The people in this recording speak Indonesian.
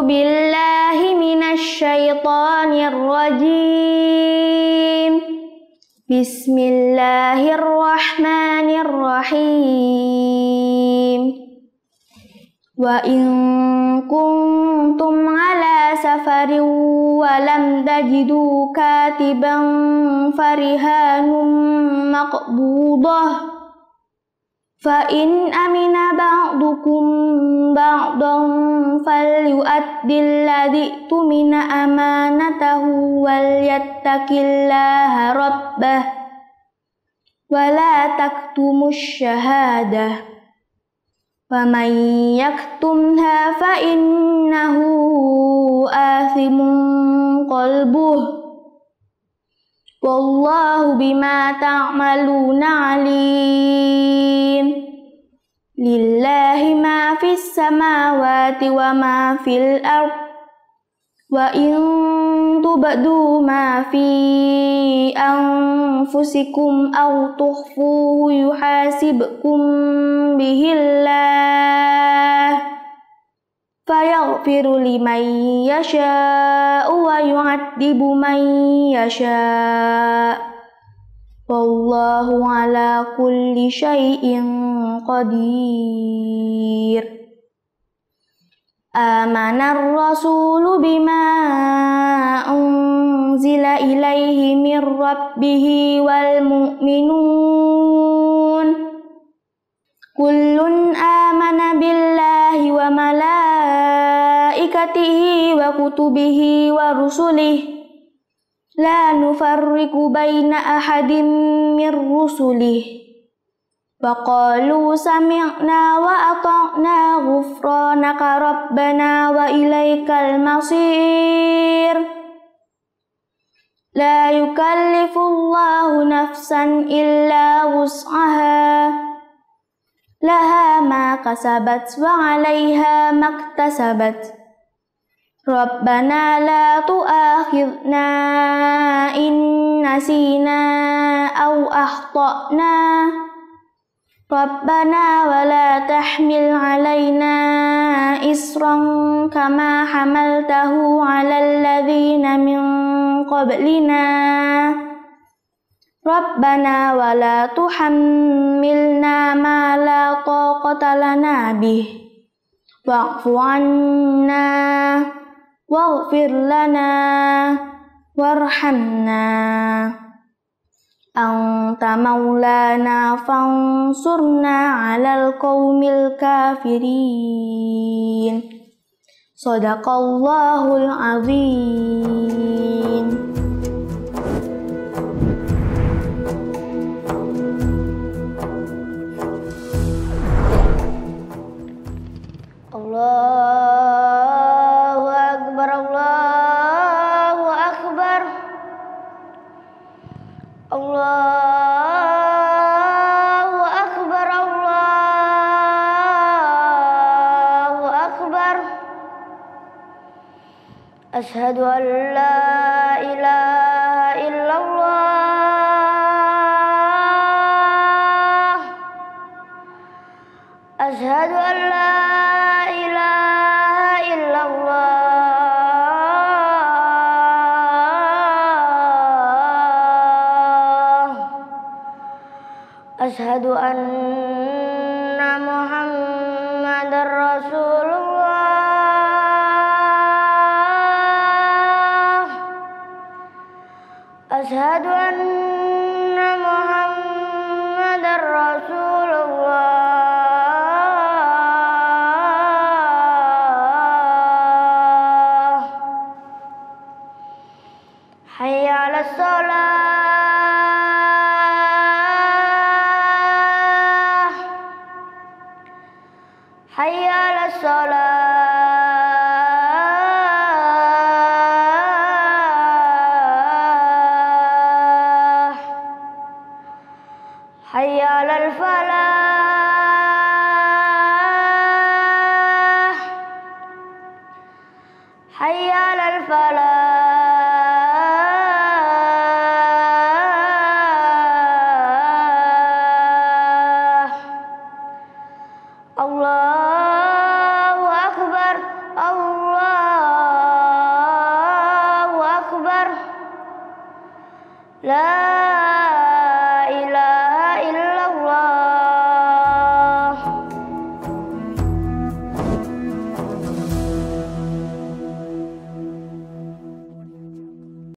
billahi minasyaitonir rajim. Bismillahirrahmanirrahim. Wa in kuntum ala safarin wa lam tajidu katiban farihanum maqbudah fa in amina ba'dukum ba'dan falyu'addil ladzi tumina amanatahu wal yattaqillaha rabbah wa la taktumus syahadah wa man yaktumha fa innahu athimun qalbuh wallahu bima ta'maluna alim. Lillahi ma fis samawati wa ma fil ard wa in tubdu ma fi anfusikum aw tukhfuhu yuhasibkum bihillah fayaghfiru liman yasha'u wa yu'adzibu man yasha' wallahu ala kulli syai'in qadir. Amanar rasulu bima unzila ilaihi mir rabbihi wal mu'minun kullun amana billahi wa malaikatihi wa kutubihi wa rusulihi la nufarriqu baina ahadin mir rusulihi wa qalu sami'na wa ata'na ghufranaka rabbana wa ilaikal masir. La yukallifullahu nafsan illa wus'aha laha ma kasabat wa 'alaiha maktasabat. Rabbana la tu'akhidna in nasina aw akhtana. Rabbana wa la tahmil 'alaina isran kama hamaltahu 'alal ladzina min qablina. Rabbana wa la tuhammilna ma la taqata lana bih. Wa'fu 'anna waghfir lana warhamna anta maulana fansurna 'alal qaumil kafirin. Shadaqallahul azim. Allahu akbar, Allahu akbar, Allahu akbar, Allahu akbar. Asyhadu an la ilaha illallah. Asyhadu an la ilaha illallah. Asyhadu anna Muhammadar Rasulullah. Asyhadu anna Muhammadar Rasulullah. Hayya 'alas shalah. Hayya 'alas shalah. Hayya 'alal falah. Hayya 'alal falah. Allahu akbar, Allahu لا